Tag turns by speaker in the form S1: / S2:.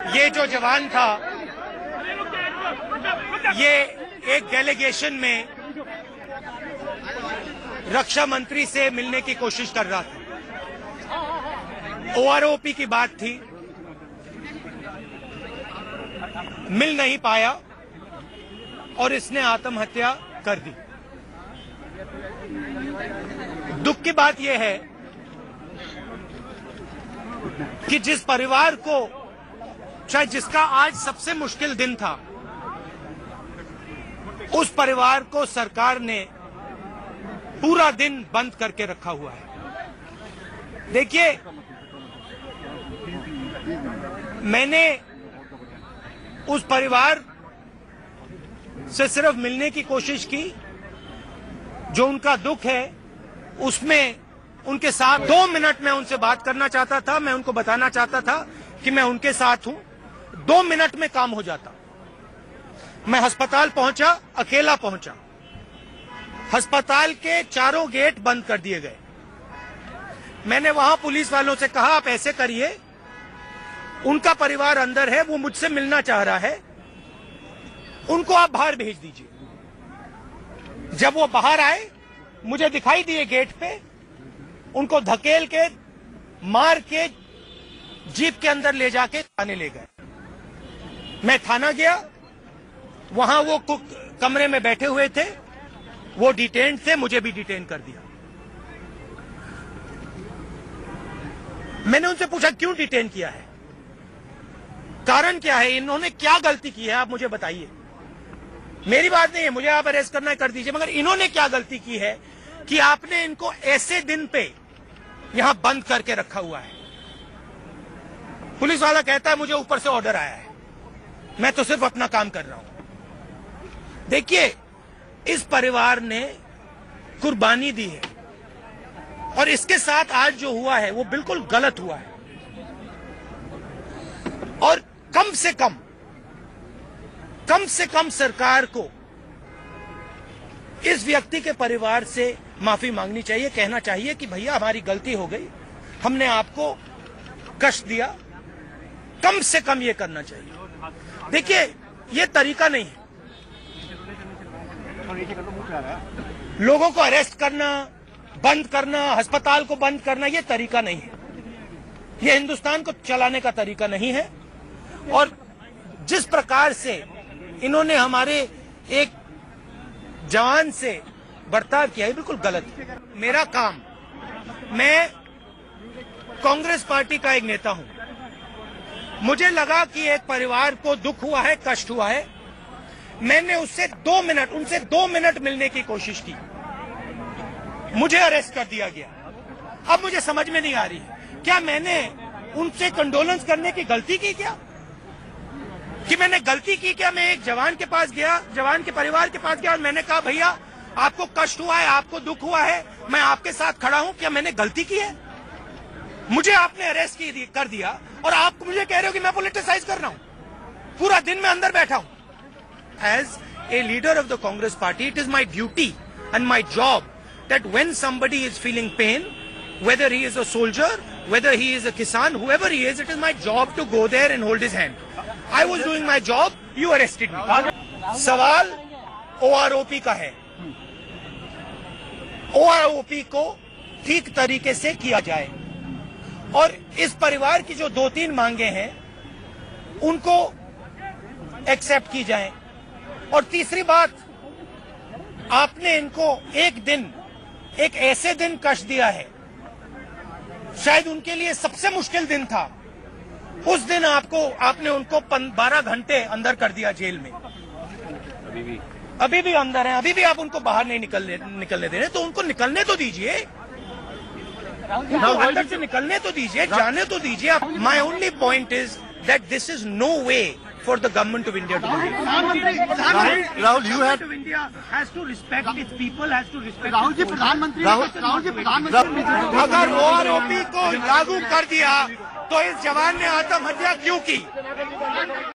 S1: ये जो जवान था ये एक डेलीगेशन में रक्षा मंत्री से मिलने की कोशिश कर रहा था। OROP की बात थी, मिल नहीं पाया और इसने आत्महत्या कर दी। दुख की बात यह है कि जिस परिवार को शायद जिसका आज सबसे मुश्किल दिन था, उस परिवार को सरकार ने पूरा दिन बंद करके रखा हुआ है। देखिए, मैंने उस परिवार से सिर्फ मिलने की कोशिश की, जो उनका दुख है उसमें उनके साथ 2 मिनट में उनसे बात करना चाहता था। मैं उनको बताना चाहता था कि मैं उनके साथ हूं। 2 मिनट में काम हो जाता। मैं अस्पताल पहुंचा, अकेला पहुंचा। अस्पताल के चारों गेट बंद कर दिए गए। मैंने वहां पुलिस वालों से कहा, आप ऐसे करिए, उनका परिवार अंदर है, वो मुझसे मिलना चाह रहा है, उनको आप बाहर भेज दीजिए। जब वो बाहर आए, मुझे दिखाई दिए गेट पे, उनको धकेल के मार के जीप के अंदर ले जाके थाने ले गए। मैं थाना गया, वहां वो कमरे में बैठे हुए थे, वो डिटेन थे, मुझे भी डिटेन कर दिया। मैंने उनसे पूछा, क्यों डिटेन किया है, कारण क्या है, इन्होंने क्या गलती की है, आप मुझे बताइए। मेरी बात नहीं है, मुझे आप अरेस्ट करना है कर दीजिए, मगर इन्होंने क्या गलती की है कि आपने इनको ऐसे दिन पे यहां बंद करके रखा हुआ है। पुलिस वाला कहता है मुझे ऊपर से ऑर्डर आया है, मैं तो सिर्फ अपना काम कर रहा हूं। देखिए, इस परिवार ने कुर्बानी दी है और इसके साथ आज जो हुआ है वो बिल्कुल गलत हुआ है। और कम से कम सरकार को इस व्यक्ति के परिवार से माफी मांगनी चाहिए, कहना चाहिए कि भैया हमारी गलती हो गई, हमने आपको कष्ट दिया। कम से कम ये करना चाहिए। देखिए, ये तरीका नहीं है लोगों को अरेस्ट करना, बंद करना, अस्पताल को बंद करना, ये तरीका नहीं है। ये हिंदुस्तान को चलाने का तरीका नहीं है। और जिस प्रकार से इन्होंने हमारे एक जवान से बर्ताव किया है, बिल्कुल गलत है। मेरा काम, मैं कांग्रेस पार्टी का एक नेता हूं। मुझे लगा कि एक परिवार को दुख हुआ है, कष्ट हुआ है। मैंने उनसे 2 मिनट मिलने की कोशिश की, मुझे अरेस्ट कर दिया गया। अब मुझे समझ में नहीं आ रही है, क्या मैंने उनसे कंडोलेंस करने की गलती की क्या? कि मैंने गलती की क्या? मैं एक जवान के पास गया, जवान के परिवार के पास गया और मैंने कहा, भैया आपको कष्ट हुआ है, आपको दुख हुआ है, मैं आपके साथ खड़ा हूं, क्या मैंने गलती की है? मुझे आपने अरेस्ट कर दिया और आप मुझे कह रहे हो कि मैं पॉलिटिसाइज कर रहा हूं। पूरा दिन मैं अंदर बैठा हूं। As a leader of the Congress party, it is my duty and my job that when somebody is feeling pain, whether he is a soldier, whether he is a kisan, whoever he is, it is my job to go there and hold his hand. I was doing my job, you arrested me. सवाल OROP का है। OROP को ठीक तरीके से किया जाए और इस परिवार की जो 2-3 मांगे हैं उनको एक्सेप्ट की जाए। और तीसरी बात, आपने इनको एक ऐसे दिन कष्ट दिया है, शायद उनके लिए सबसे मुश्किल दिन था। उस दिन आपने उनको 12 घंटे अंदर कर दिया जेल में। अभी भी अंदर हैं, अभी भी आप उनको बाहर नहीं निकलने दे रहे, तो उनको निकलने तो दीजिए, उनको अंदर से निकलने तो दीजिए, जाने तो दीजिए। My only point is that this is no way for the government of India to do it.
S2: Rahul, you have
S1: to India has to respect its people, has to respect.
S2: Rahul ji, प्रधानमंत्री
S1: अगर OROP को लागू कर दिया तो इस जवान ने आत्महत्या क्यों की?